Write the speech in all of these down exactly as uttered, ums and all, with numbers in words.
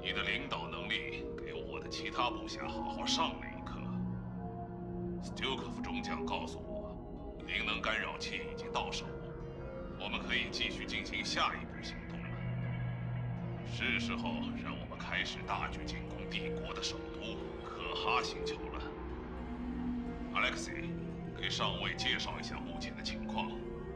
你的领导能力给我的其他部下好好上了一课。斯图科夫中将告诉我，灵能干扰器已经到手，我们可以继续进行下一步行动了。是时候让我们开始大举进攻帝国的首都可哈星球了。Alexei， 给上尉介绍一下目前的情况。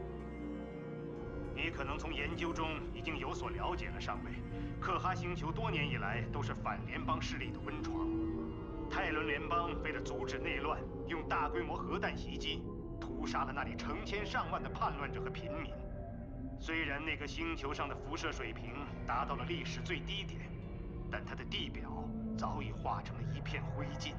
你可能从研究中已经有所了解了，上尉。可哈星球多年以来都是反联邦势力的温床。泰伦联邦为了阻止内乱，用大规模核弹袭击，屠杀了那里成千上万的叛乱者和平民。虽然那个星球上的辐射水平达到了历史最低点，但它的地表早已化成了一片灰烬。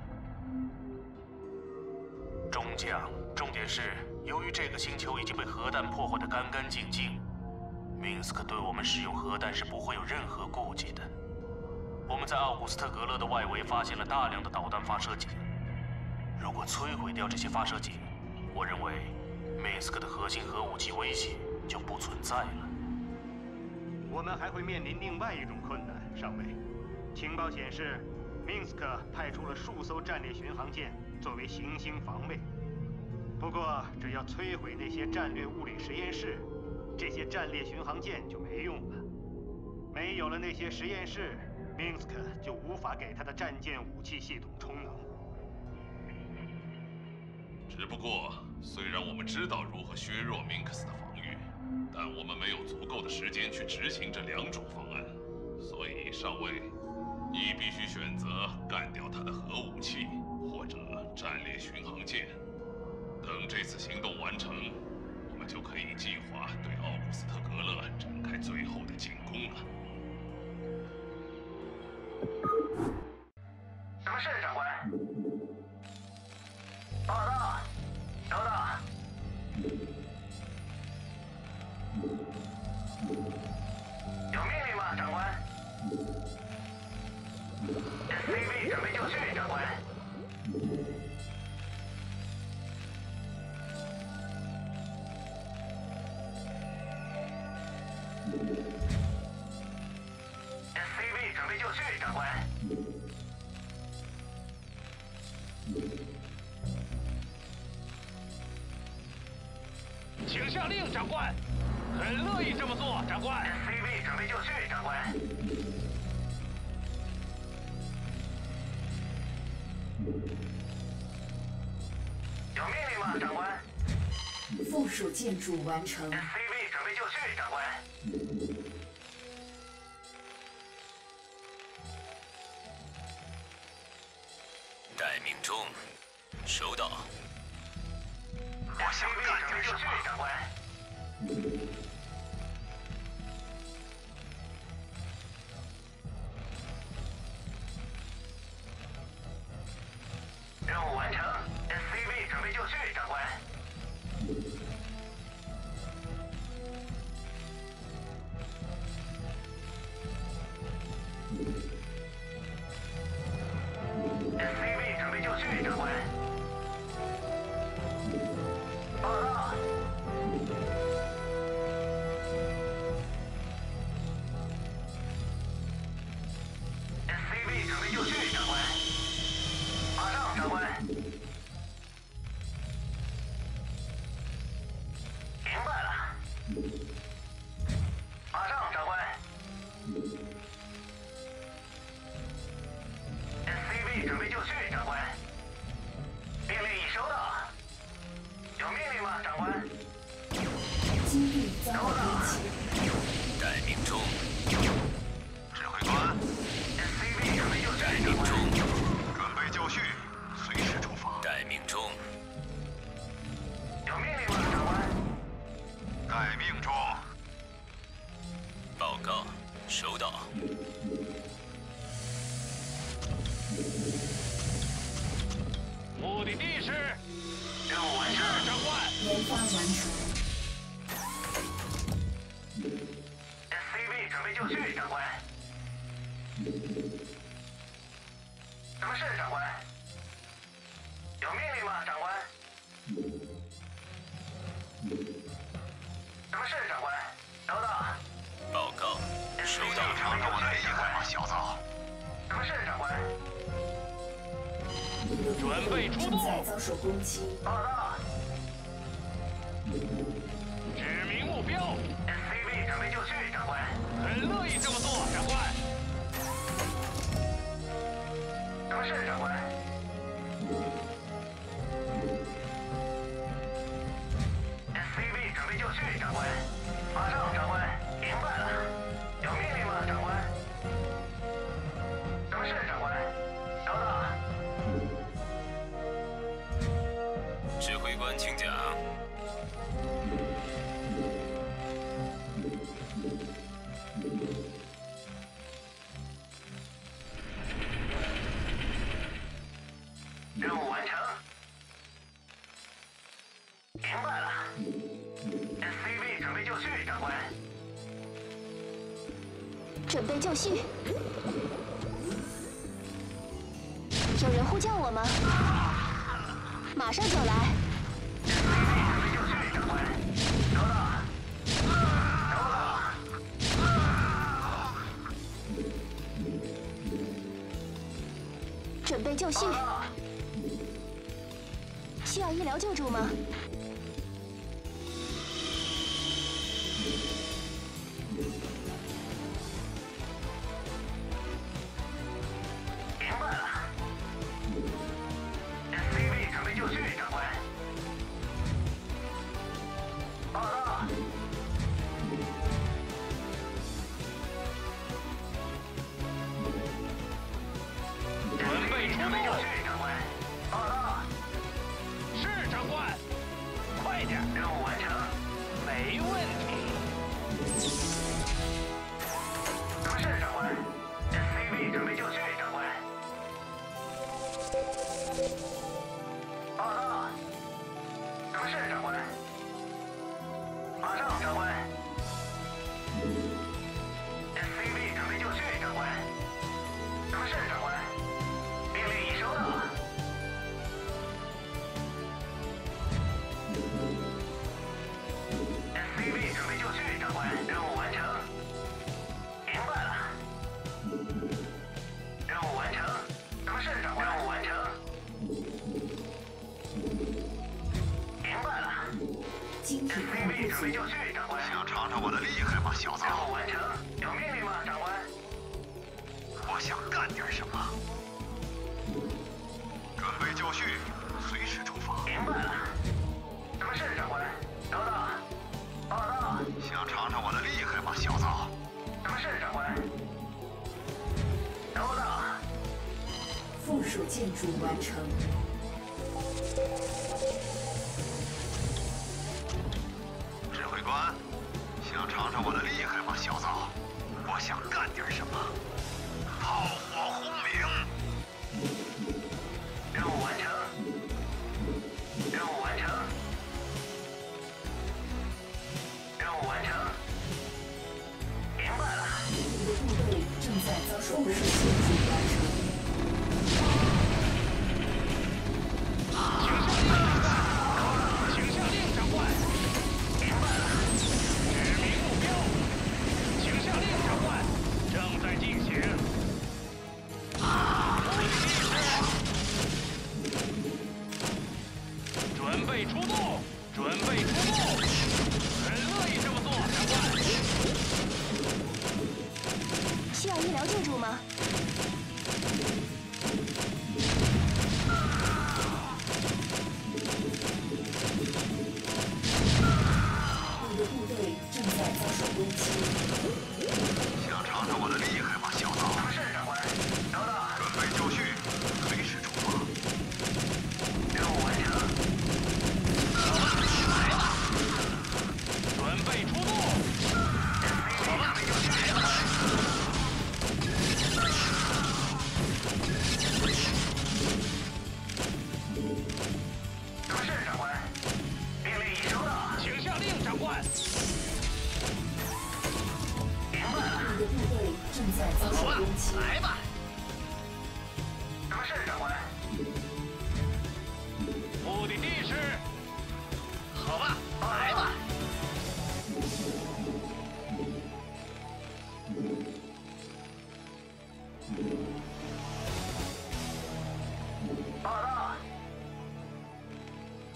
中将，重点是，由于这个星球已经被核弹破坏得干干净净，明斯克对我们使用核弹是不会有任何顾忌的。我们在奥古斯特格勒的外围发现了大量的导弹发射井，如果摧毁掉这些发射井，我认为明斯克的核心核武器威胁就不存在了。 我们还会面临另外一种困难，上尉。情报显示，明斯克派出了数艘战列巡航舰作为行星防卫。不过，只要摧毁那些战略物理实验室，这些战列巡航舰就没用了。没有了那些实验室，明斯克就无法给他的战舰武器系统充能。 只不过，虽然我们知道如何削弱明克斯的防御，但我们没有足够的时间去执行这两种方案。所以，上尉，你必须选择干掉他的核武器，或者战列巡航舰。等这次行动完成，我们就可以计划对奥古斯特格勒展开最后的进攻了。 什么事，长官？报道，收到。有命令吗，长官 ？S C V 准备就绪，长官。S C V 准备就绪，长官。 请下令，长官。很乐意这么做，长官。 S C V 准备就绪，长官。有命令吗，长官？ 附属建筑完成。 S C V 准备就绪，长官。 待命中，收到。 我想干点什么，长官。任务完成 ，S C V 准备就绪，长官。 S C V 准备就绪，长官。报告。S C V 准备就绪，长官。马上，长官。明白了。马上，长官。 S C V 准备就绪，长官。命令已收到。有命令吗，长官？ 基地遭到攻击。 待命中。 指挥官 ，S C V 准备就绪，长官。 准备就绪，随时出发。 待命中。 有命令吗，长官？ 待命中。 报告，收到。 目的地是。 任务完成， 长官。 研发完成。 S C V 准备就绪，长官。什么事，长官？有命令吗，长官？什么事，长官？收到。 报告，收到。 让我来一会儿， 小子。 么事，长官？ 你的部队正在遭受攻击。 报告。 指明目标。 S C V 准备就绪，长官。 很乐意这么做，长官。 什么事，长官 ？S C V 准备就绪，长官。马上，长官。明白了。有命令吗，长官？什么事，长官？收到。 指挥官，请讲。 任务完成。明白了。S C V 准备就绪，长官。 准备就绪。有人呼叫我吗？马上就来。 S C V 准备就绪，长官。收到。收到。 准备就绪。需要医疗救助吗？ 明白了。S C V 准备就绪，长官。报告。 准备出动。 就绪，长官。报告。 是，长官。快点。 任务完成。 没问题。 什么事，长官 ？S C V 准备就绪，长官。报告。什么事，长官？马上，长官。S C V 准备就绪，长官。什么事，长官？命令已收到。S C V 准备就绪，长官。任务完成。明白了。任务完成。什么事，长官？任务完成。明白了。 晶体 S 矿 C V 不足。 准备就绪，长官。 想尝尝我的厉害吗，小子？ 任务完成。有命令吗，长官？ 我想干点什么。准备就绪，随时出发。 明白了。什么事，长官？收到。报告。 想尝尝我的厉害吗，小子？ 什么事，长官？收到。 附属建筑完成。 指挥官，想尝尝我的厉害吗，小子？我想干点什么。炮火轰鸣。 任务完成。任务完成。任务完成。明白了。 你的部队正在遭受附属建筑完成。 请下令，长官。 明白了。 指明目标。请下令，长官。正在进行。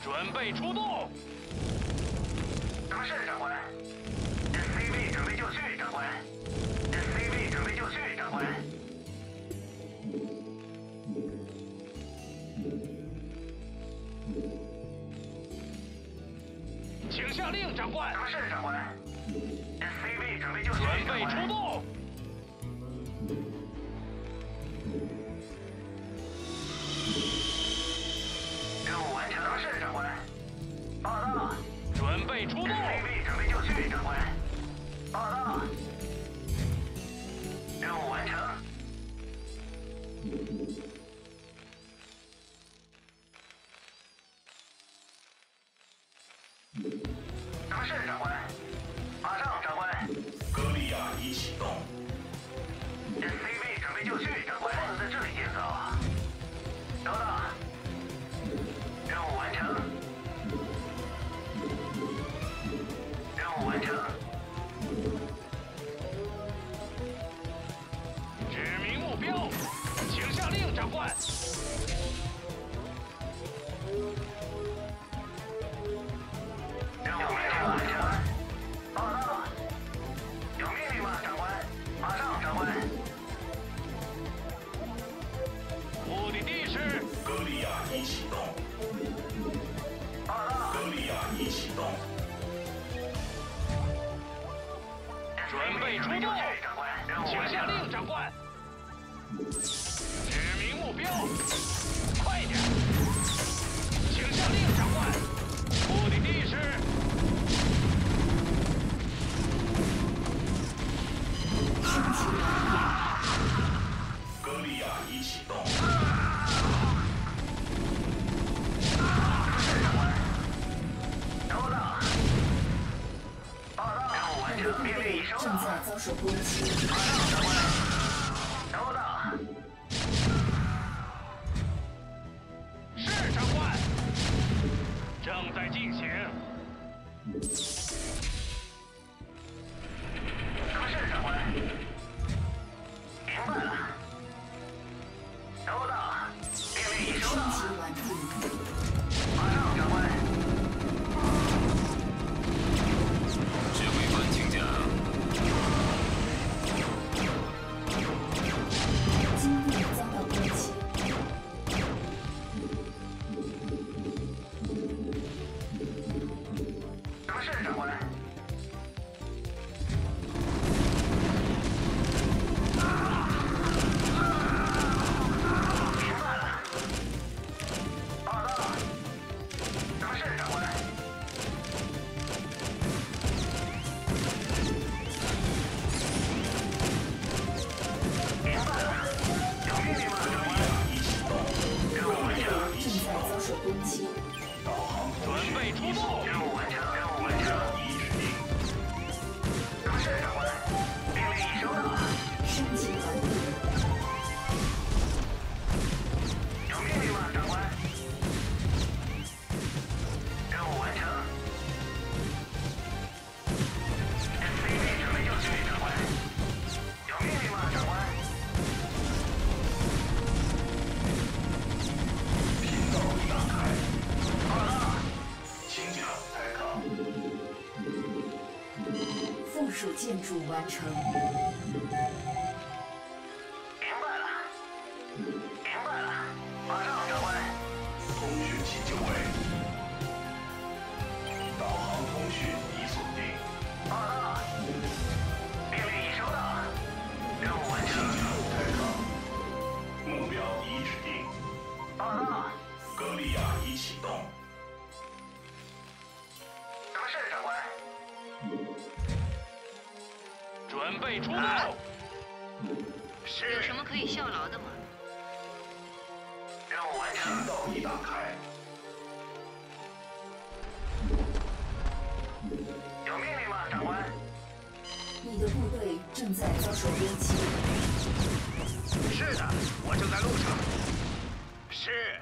准备出动。 什么事，长官 ？S C V 准备就绪，长官。S C V 准备就绪，长官。 请下令，长官。 什么事，长官 ？S C V 准备就绪， 准备长官。 出动。 任务完成。什么事，长官？报道。 准备出动。 S C V 准备就绪，长官。报道。任务完成。什么事，长官？马上，长官。 歌利亚已启动。 S C V 准备就绪，长官。不能在这里建造。收到。任务完成。任务完成。 指明目标，请下令，长官。 任务完成。完成。报道。有命令吗，长官？马上，长官。 目的地是歌利亚已启动。 报道。 歌利亚已启动。 准备出动， 长官。任务请完成。 下令，长官。指明目标，快点！请下令，长官。目的地是歌利亚已启动。 收到。报道。任务完成。命令已收正到。 在遭受攻击。 马上，长官。收到。 是，长官。正在进行。 什么事，长官？明白了。收到。命令已收升到。 级完毕。 马上，长官。 指挥官请讲。 基地遭到攻击。 什么事，长官？明白了。报道。什么事，长官？明白了。有命令吗，长官？任务完成。 正在遭受攻击。 准备出动。 任务完成。任务完成。什么事，长官？命令已收到。 升级完毕。 有命令吗，长官？任务完成。S C V 准备就绪，长官。有命令吗，长官？ 频道已打开。 报道。 请讲，泰康。 附属建筑完成。 明白了。明白了。马上，长官。 通讯起就位。导航通讯已锁定。 报道。命令已收到。任务完成。 请讲，泰康。目标已指定。 报道。 歌利亚已启动。 什么事，长官？ 准备出动。 是。 有什么可以效劳的吗？ 任务完成。 频道已打开。 有命令吗，长官？ 你的部队正在遭受攻击。 是的，我正在路上。是。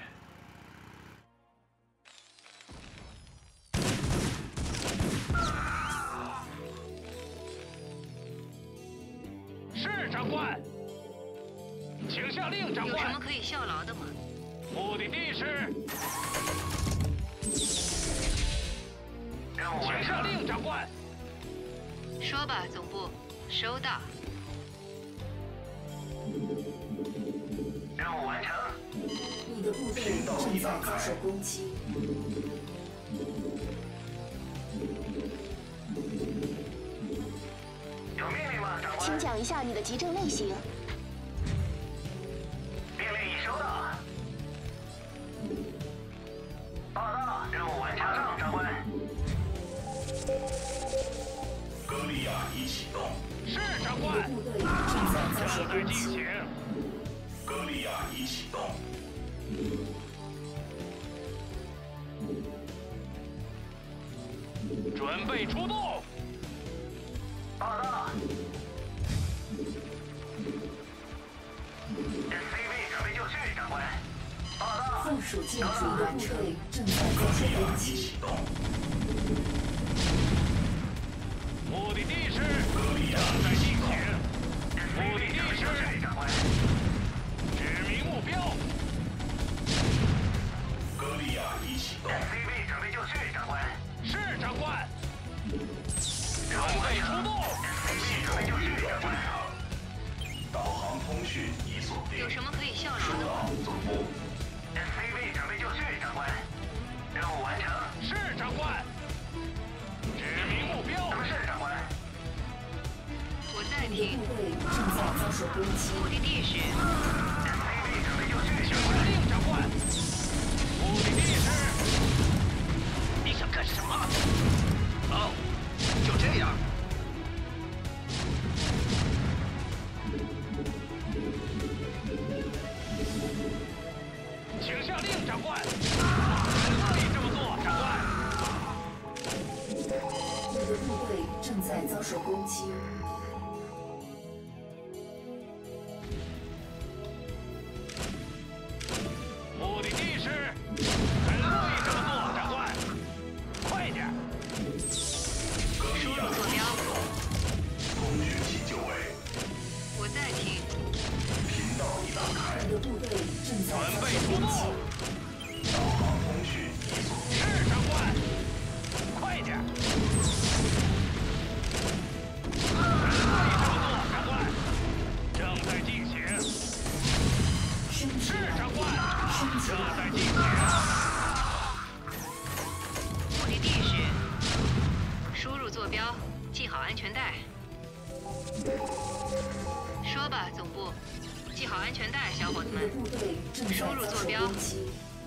是，长官。请下令，长官。 有什么可以效劳的吗？ 目的地是请下令，长官。 说吧，总部，收到。 任务完成。 你的部队正在遭受攻击。 有命令吗，长官？ 请讲一下你的急症类型。 命令已收到。报告，任务完成，长官。 歌利亚已启动。 是，长官。 部队正在遭受正在攻击。 进行。 歌利亚已启动。 准备出动。 报告。S C V 准备就绪，长官。报告。 附属建筑的部队正在遭受攻击。 目的地是正在进行。目的地是长官。 指明目标。 歌利亚已启动。 S C V 准备就绪，长官。 是，长官。准备出动。 S C V 准备就绪，长官。 导航通讯已锁定。 有什么可以效劳收的吗？ 到，总部。 S C V 准备就绪，长官。任务完成。 是，长官。指明目标。 什么事，长官？ 我在你的听。 部队正在遭受攻击。 目的地是 S C V 准备就绪， 请长官。 下令，长官。目的地是。 你想干什么？哦，就这样。 请下令，长官。很乐意这么做，长官。 你的部队正在遭受攻击。 目的地是。很乐意这么做，长官。快点。 输入坐标。 通讯器就位。 我在听。 频道已打开。 你的部队正在准遭备出动。 受攻击。 导航通讯已锁定。 是，长官。快点。很乐意这么做，长官。正在进行。 升级是，长官。 升级正在进行。 目的地是。输入坐标，系好安全带。说吧，总部，系好安全带，小伙子们。 你的部队正在输入遭受坐标攻击。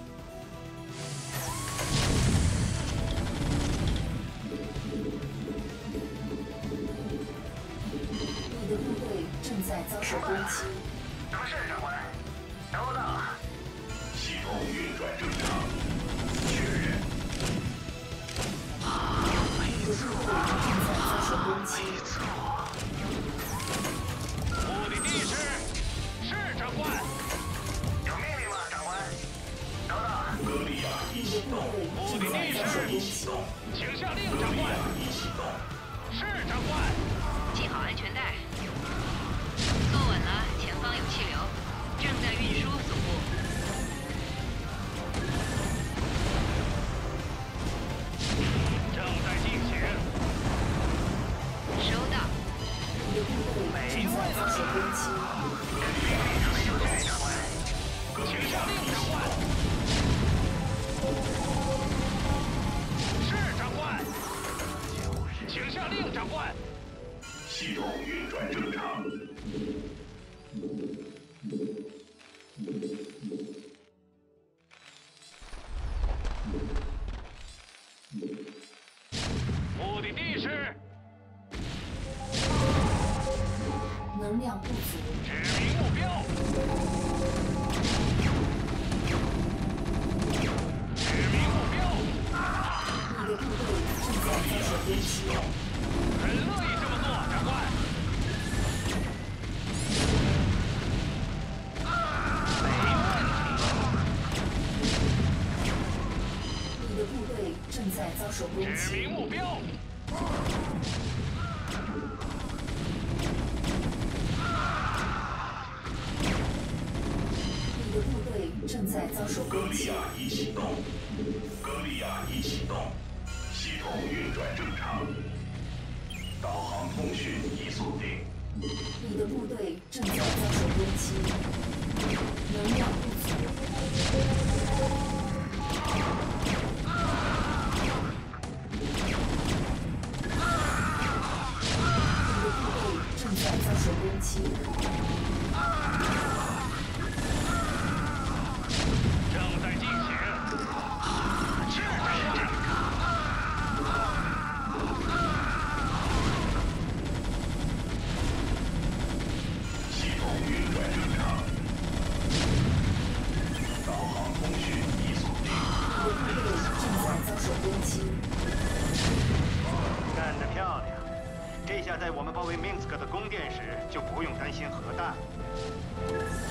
你的部队正在遭受攻击。 什么事，长官？收到。 系统运转正常。确认。 你的部队正在遭受攻击。 目的地是。是，长官。 有命令吗，长官？收到。 歌利亚已你的部启动。 队正在遭受攻击。 请下令， 歌利亚长官。 已启动。 是，长官。 系好安全带。坐稳了，前方有气流，正在运输，总部。 正在进行。 收到。 你的部队正在遭受攻击。 请下令，长官。是，长官。请下令，长官。 系统运转正常。 目的地是。 能量不足。 指明目标。指明目标。 你的部队正在遭受攻击。 很乐意这么做，长官。 你的部队正在遭受攻指击。 明目标。 你的部队正在遭受攻击歌利亚。已启动。歌利亚已启动。系系统运转正常，导航通讯已锁定。 你的部队正在遭受攻击，能量不足。正在遭受攻击。 正在进行，就是这个。 系统运转正常，导航通讯已锁定。 你的部队正在遭受攻击。 干得漂亮！这下在我们包围明斯克的宫殿时，就不用担心核弹了。